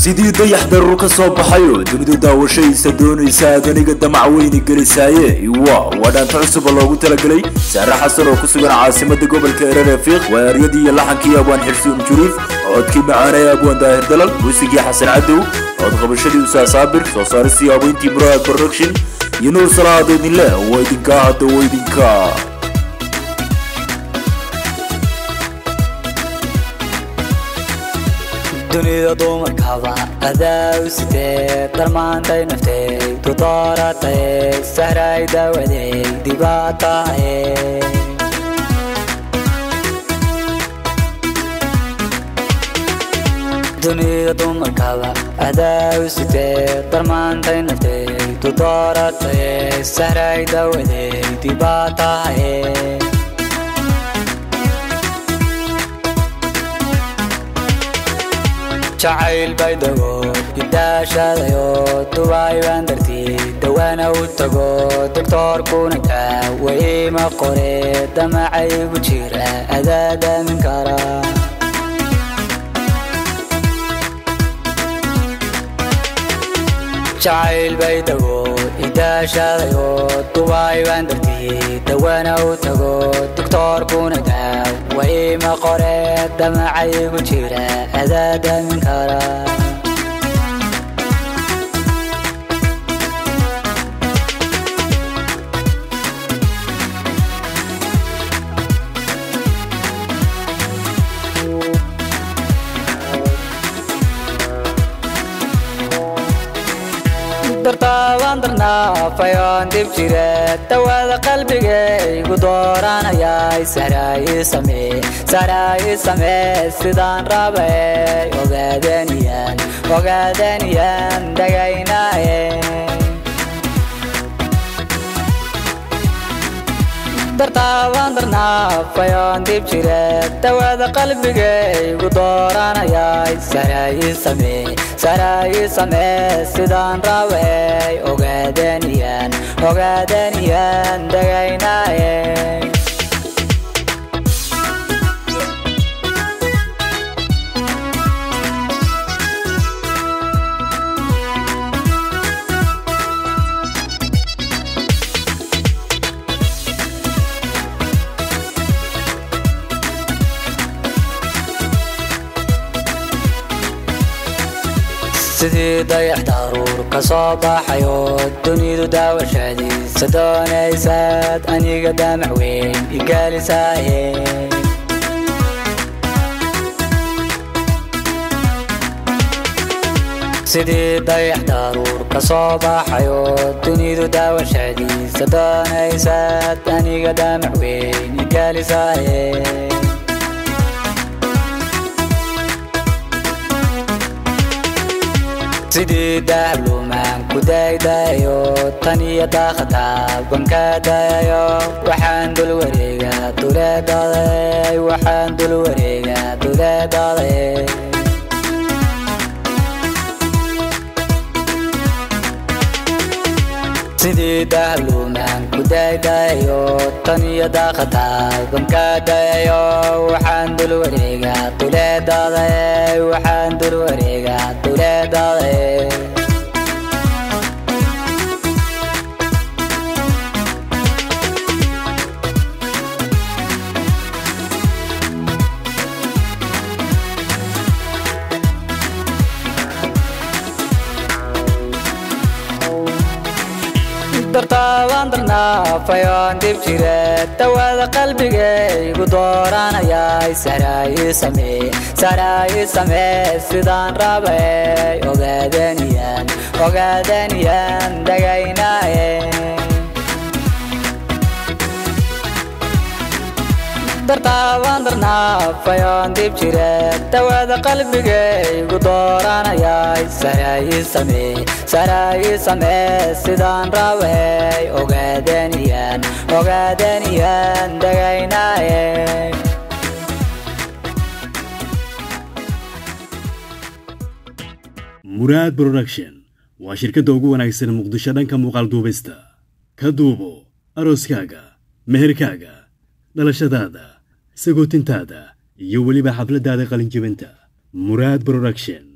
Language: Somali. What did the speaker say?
sidii dayax daruur ka soo baxayo dunidu daawashaysa doonaysa aganiga damacweyni galisaaye wadaan cusub loogu talagalay Saara Xasan oo ku sugan caasimada gobolka Rafiiq waariyadii iyo laxankii abwaan xirsuun juriif codkii macaanay abwaan daahir dalal muusigii xasan cadow cod qabashadii usaa saabir soo saaristii abweyntii Muraad Production iyo Nuur Salaad idinle waydinka dunida dumarkaba adaa u sidee darmaantay naftay tudooratay sahray dawaday dhibaatahay dunida dumarkaba adaa u sidee darmaantay naftay tudooratay sahray dawaday dhibaatahay jacayl baydago idashadayo duway bandarti dawana u tago doctorkuna ka way ma qore damacay ugu jira adada min kara jacayl baydago idashadayo duway bandarti dawana u tago doctorkuna ka way ma qore damacay ugu jira adada min kara dartawandarna fayon dib jire tawada qalbigay gu dooranaya saray same sidaan rabay ogaadaniyan dagaynaaye dartawandarna fayon dib jire tawada qalbigay gu dooranaya saray same sidaan rabay ogaadaniyan dagaynaaye sidii dayax daruur ka soo baxayo dunidu daawashadiisa doonaysaad aniga damac weyn igalisaaye sidii dayax daruur ka soo baxayo dunidu daawashadiisa doonaysaad aniga damac weyn igalisaaye sidii dahlumaan ku daydayo tan iyo daaqada bankadayo waxaan dul wareegaa duleedaday sidii dahlumaan ku daydayo tan iyo daaqada bankadayo waxaan dul wareegaa duleedaday dartawandarna fayon dib jire tawada qalbigay gu dooranaya saray same sidaan rabay ogaadaniyan dagaynaaye dartawandarna fayon dib jire tawada qalbigay gu dooranaya saray same sidaan rabay ogaadaniyan dagaynaaye Muraad Production waa shirkadda ugu wanaagsan Muqdisho dhanka muuqaal duubista ka duubo arooskaaga meherkaaga dhalashadaada sagootintaada iyo waliba xafladaada qalin jebinta Muraad Production